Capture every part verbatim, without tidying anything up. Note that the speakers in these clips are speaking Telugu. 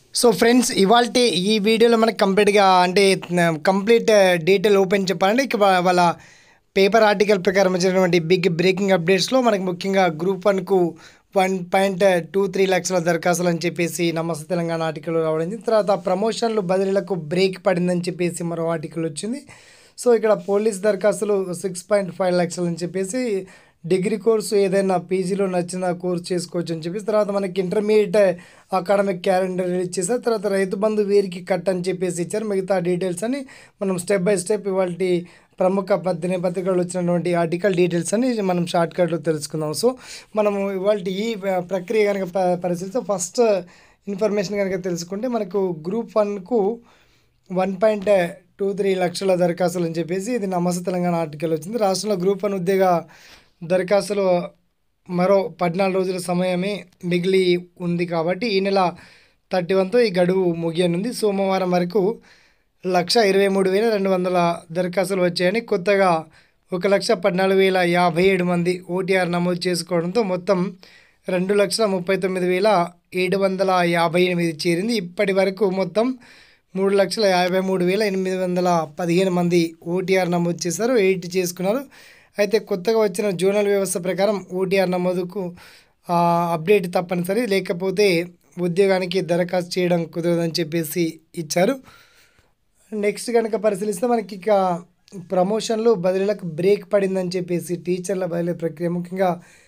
సో ఫ్రెండ్స్ ఇవాల్టి ఈ వీడియోలో మనకి కంప్లీట్గా అంటే కంప్లీట్ డీటెయిల్ ఓపెన్ చెప్పాలంటే ఇక వాళ్ళ పేపర్ ఆర్టికల్ ప్రకారం వచ్చినటువంటి బిగ్ బ్రేకింగ్ అప్డేట్స్లో మనకి ముఖ్యంగా గ్రూప్ వన్కు వన్ పాయింట్ టూ త్రీ లక్షల దరఖాస్తులు అని చెప్పేసి నమస్తే తెలంగాణ ఆర్టికల్ రావడింది. తర్వాత ప్రమోషన్లు బదిలీలకు బ్రేక్ పడిందని చెప్పేసి మరో ఆర్టికల్ వచ్చింది. సో ఇక్కడ పోలీస్ దరఖాస్తులు సిక్స్ పాయింట్ ఫైవ్ లక్షలు అని చెప్పేసి, డిగ్రీ కోర్సు ఏదైనా పీజీలో నచ్చిన కోర్సు చేసుకోవచ్చు అని చెప్పేసి, తర్వాత మనకి ఇంటర్మీడియట్ అకాడమిక్ క్యాలెండర్ రిలీజ్ చేశారు. తర్వాత రైతు బంధు వీరికి కట్ అని చెప్పేసి ఇచ్చారు. మిగతా డీటెయిల్స్ అని మనం స్టెప్ బై స్టెప్ ఇవాళ ప్రముఖ పత్రిక పత్రికలు వచ్చినటువంటి ఆర్టికల్ డీటెయిల్స్ అని మనం షార్ట్ కట్లో తెలుసుకుందాం. సో మనము ఇవాళ ఈ ప్రక్రియ కనుక పరిశీలిస్తే ఫస్ట్ ఇన్ఫర్మేషన్ కనుక తెలుసుకుంటే మనకు గ్రూప్ వన్కు వన్ పాయింట్ టూ త్రీ లక్షల దరఖాస్తులు అని చెప్పేసి ఇది నమస్తే తెలంగాణ ఆర్టికల్ వచ్చింది. రాష్ట్రంలో గ్రూప్ వన్ ఉద్యోగ దరఖాస్తులు మరో పద్నాలుగు రోజుల సమయమే మిగిలి ఉంది కాబట్టి ఈ నెల థర్టీ వన్తో ఈ గడువు ముగియనుంది. సోమవారం వరకు లక్ష ఇరవై మూడు వేల రెండు వందల దరఖాస్తులు వచ్చాయని, కొత్తగా ఒక లక్ష పద్నాలుగు వేల యాభై ఏడు మంది ఓటీఆర్ నమోదు చేసుకోవడంతో మొత్తం రెండు లక్షల ముప్పై తొమ్మిది వేల ఏడు వందల యాభై ఎనిమిది చేరింది. ఇప్పటి వరకు మొత్తం మూడు లక్షల యాభై మూడు వేల ఎనిమిది వందల పదిహేను మంది ఓటీఆర్ నమోదు చేశారు, ఎయిట్ చేసుకున్నారు. అయితే కొత్తగా వచ్చిన జోనల్ వ్యవస్థ ప్రకారం ఓటీఆర్ నమోదుకు అప్డేట్ తప్పనిసరి, లేకపోతే ఉద్యోగానికి దరఖాస్తు చేయడం కుదరదని చెప్పేసి ఇచ్చారు. నెక్స్ట్ కనుక పరిశీలిస్తే మనకి ఇక ప్రమోషన్లు బదిలీలకు బ్రేక్ పడిందని చెప్పేసి టీచర్ల బదిలీ ప్రక్రియ ముఖ్యంగా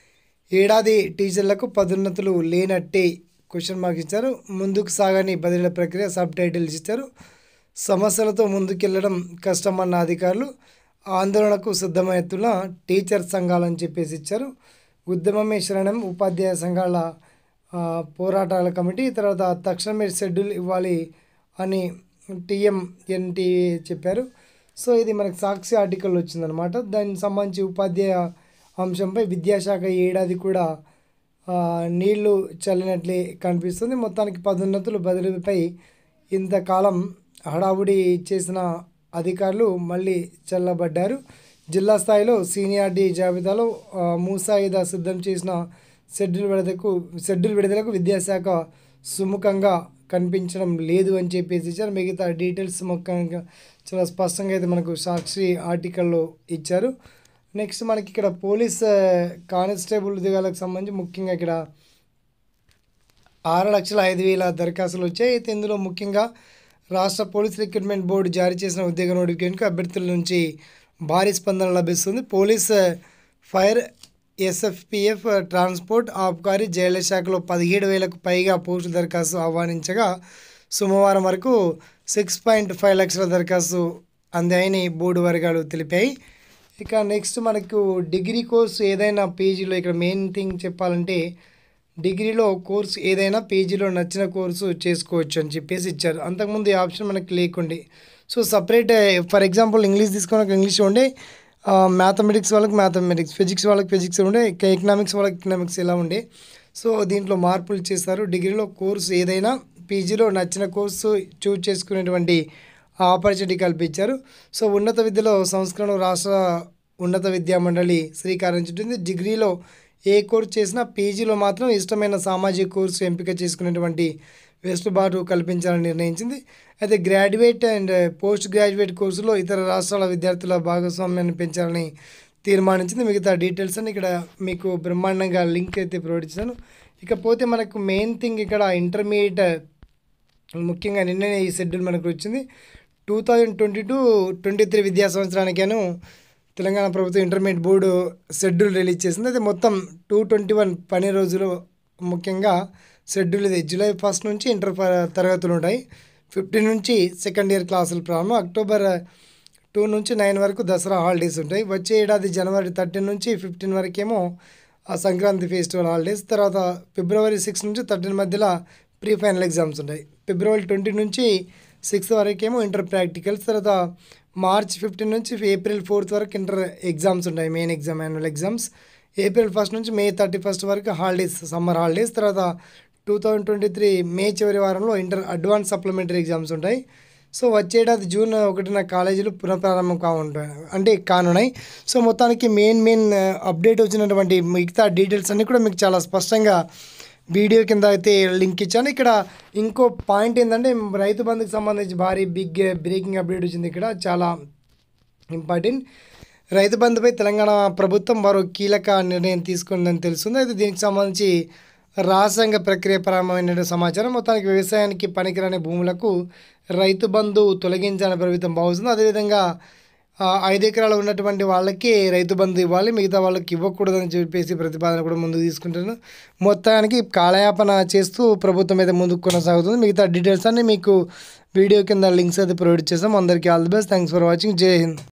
ఏడాది టీచర్లకు పదోన్నతులు లేనట్టే క్వశ్చన్ మార్క్ ఇచ్చారు. ముందుకు సాగని బదిలీల ప్రక్రియ సబ్ టైటిల్స్ ఇచ్చారు. సమస్యలతో ముందుకెళ్లడం కష్టమన్న అధికారులు, ఆందోళనకు సిద్ధమవుతున్న టీచర్ సంఘాలని చెప్పేసి ఇచ్చారు. ఉద్యమమే శరణం ఉపాధ్యాయ సంఘాల పోరాటాల కమిటీ, తర్వాత తక్షణమే షెడ్యూల్ ఇవ్వాలి అని టీఎంఎన్టీ చెప్పారు. సో ఇది మనకు సాక్షి ఆర్టికల్ వచ్చిందనమాట. దానికి సంబంధించి ఉపాధ్యాయ అంశంపై విద్యాశాఖ ఏడాది కూడా నీళ్లు చల్లినట్లే కనిపిస్తుంది. మొత్తానికి పదోన్నతులు బదిలీపై ఇంతకాలం హడావుడి చేసిన అధికారులు మళ్ళీ చల్లబడ్డారు. జిల్లా స్థాయిలో సీనియారిటీ జాబితాలో ముసాయిదా సిద్ధం చేసిన షెడ్యూల్ విడుదలకు షెడ్యూల్ విడుదలకు విద్యాశాఖ సుముఖంగా కనిపించడం లేదు అని చెప్పేసి ఇచ్చారు. మిగతా డీటెయిల్స్ ముఖ్యంగా చాలా స్పష్టంగా అయితే మనకు సాక్షి ఆర్టికల్లో ఇచ్చారు. నెక్స్ట్ మనకి ఇక్కడ పోలీస్ కానిస్టేబుల్ ఉద్యోగాలకు సంబంధించి ముఖ్యంగా ఇక్కడ ఆరు లక్షల ఐదు వేల దరఖాస్తులు వచ్చాయి. అయితే ఇందులో ముఖ్యంగా రాష్ట్ర పోలీస్ రిక్రూట్మెంట్ బోర్డు జారీ చేసిన ఉద్యోగ నోటిఫికేషన్కు అభ్యర్థుల నుంచి భారీ స్పందన లభిస్తుంది. పోలీస్, ఫైర్, ఎస్ఎఫ్పిఎఫ్, ట్రాన్స్పోర్ట్, ఆబ్కారీ, జైళ్ల శాఖలో పదిహేడు వేలకు పైగా పోస్టు దరఖాస్తు ఆహ్వానించగా సోమవారం వరకు సిక్స్ పాయింట్ ఫైవ్ లక్షల దరఖాస్తు అందాయని బోర్డు వర్గాలు తెలిపాయి. ఇక నెక్స్ట్ మనకు డిగ్రీ కోర్సు ఏదైనా పీజీలో ఇక్కడ మెయిన్ థింగ్ చెప్పాలంటే డిగ్రీలో కోర్సు ఏదైనా పీజీలో నచ్చిన కోర్సు చేసుకోవచ్చు అని చెప్పేసి ఇచ్చారు. అంతకుముందు ఈ ఆప్షన్ మనకి లేకుండే. So separate for example English తీసుకున్నాక ఇంగ్లీష్ ఉండే, మ్యాథమెటిక్స్ వాళ్ళకి మ్యాథమెటిక్స్, ఫిజిక్స్ వాళ్ళకి ఫిజిక్స్ ఉండే, ఎకనామిక్స్ వాళ్ళకి ఎకనామిక్స్ ఇలా ఉండే. సో దీంట్లో మార్పులు చేస్తారు. డిగ్రీలో కోర్సు ఏదైనా పీజీలో నచ్చిన కోర్సు చూజ్ చేసుకునేటువంటి ఆపర్చునిటీ కల్పించారు. సో ఉన్నత విద్యలో సంస్కరణ రాష్ట్ర ఉన్నత విద్యా మండలి శ్రీకారం చుట్టింది. డిగ్రీలో ఏ కోర్సు చేసినా పీజీలో మాత్రం ఇష్టమైన సామాజిక కోర్సు ఎంపిక చేసుకునేటువంటి వెసులుబాటు కల్పించాలని నిర్ణయించింది. అయితే గ్రాడ్యుయేట్ అండ్ పోస్ట్ గ్రాడ్యుయేట్ కోర్సులో ఇతర రాష్ట్రాల విద్యార్థుల భాగస్వామ్యాన్ని పెంచాలని తీర్మానించింది. మిగతా డీటెయిల్స్ అని ఇక్కడ మీకు బ్రహ్మాండంగా లింక్ అయితే ప్రొవైడ్ చేశాను. ఇకపోతే మనకు మెయిన్ థింగ్ ఇక్కడ ఇంటర్మీడియట్ ముఖ్యంగా నిన్ననే ఈ షెడ్యూల్ మనకు వచ్చింది. Two thousand twenty two twenty three విద్యా సంవత్సరానికేను తెలంగాణ ప్రభుత్వం ఇంటర్మీడియట్ బోర్డు షెడ్యూల్ రిలీజ్ చేసింది. అయితే మొత్తం టూ ట్వంటీ వన్ పని రోజులు ముఖ్యంగా షెడ్యూల్ ఇది. జూలై ఫస్ట్ నుంచి ఇంటర్ తరగతులు ఉంటాయి. ఫిఫ్టీన్ నుంచి సెకండ్ ఇయర్ క్లాసులు ప్రారంభం. అక్టోబర్ టూ నుంచి నైన్ వరకు దసరా హాలిడేస్ ఉంటాయి. వచ్చే ఏడాది జనవరి థర్టీన్ నుంచి ఫిఫ్టీన్ వరకేమో సంక్రాంతి ఫెస్టివల్ హాలిడేస్. తర్వాత ఫిబ్రవరి సిక్స్ నుంచి థర్టీన్ మధ్యలో ప్రీ ఫైనల్ ఎగ్జామ్స్ ఉంటాయి. ఫిబ్రవరి ట్వంటీ నుంచి సిక్స్ వరకేమో ఇంటర్ ప్రాక్టికల్స్. తర్వాత మార్చ్ ఫిఫ్టీన్ నుంచి ఏప్రిల్ ఫోర్త్ వరకు ఇంటర్ ఎగ్జామ్స్ ఉంటాయి, main exam, annual exams. April first నుంచి మే థర్టీ ఫస్ట్ వరకు హాలిడేస్, సమ్మర్ హాలిడేస్. తర్వాత two thousand twenty three May చివరి వారంలో ఇంటర్ అడ్వాన్స్ సప్లిమెంటరీ ఎగ్జామ్స్ ఉంటాయి. సో వచ్చేడాది జూన్ ఒకటిన కాలేజీలు పునఃప్రారంభం కావుంటాయి అంటే కానున్నాయి. సో మొత్తానికి మెయిన్ మెయిన్ అప్డేట్ వచ్చినటువంటి మిగతా డీటెయిల్స్ అన్నీ కూడా మీకు చాలా స్పష్టంగా వీడియో కింద అయితే లింక్ ఇచ్చాను. ఇక్కడ ఇంకో పాయింట్ ఏంటంటే రైతు బంధుకు సంబంధించి భారీ బిగ్ బ్రేకింగ్ అప్డేట్ వచ్చింది. ఇక్కడ చాలా ఇంపార్టెంట్. రైతు బంధుపై తెలంగాణ ప్రభుత్వం మరో కీలక నిర్ణయం తీసుకుందని తెలుస్తుంది. అయితే దీనికి సంబంధించి రాజ్యాంగ ప్రక్రియ పరమైన సమాచారం. మొత్తానికి వ్యవసాయానికి పనికిరాని భూములకు రైతు బంధు తొలగించాలని ప్రభుత్వం భావిస్తుంది. అదేవిధంగా ఐదు ఎకరాలు ఉన్నటువంటి వాళ్ళకి రైతు బంధు ఇవ్వాలి, మిగతా వాళ్ళకి ఇవ్వకూడదని చెప్పేసి ప్రతిపాదన కూడా ముందుకు తీసుకుంటున్నాను. మొత్తానికి కాలయాపన చేస్తూ ప్రభుత్వం అయితే ముందుకు కొనసాగుతుంది. మిగతా డీటెయిల్స్ అన్నీ మీకు వీడియో కింద లింక్స్ అయితే ప్రొవైడ్ చేస్తాం. అందరికీ all the best. Thanks for watching. జై హింద్.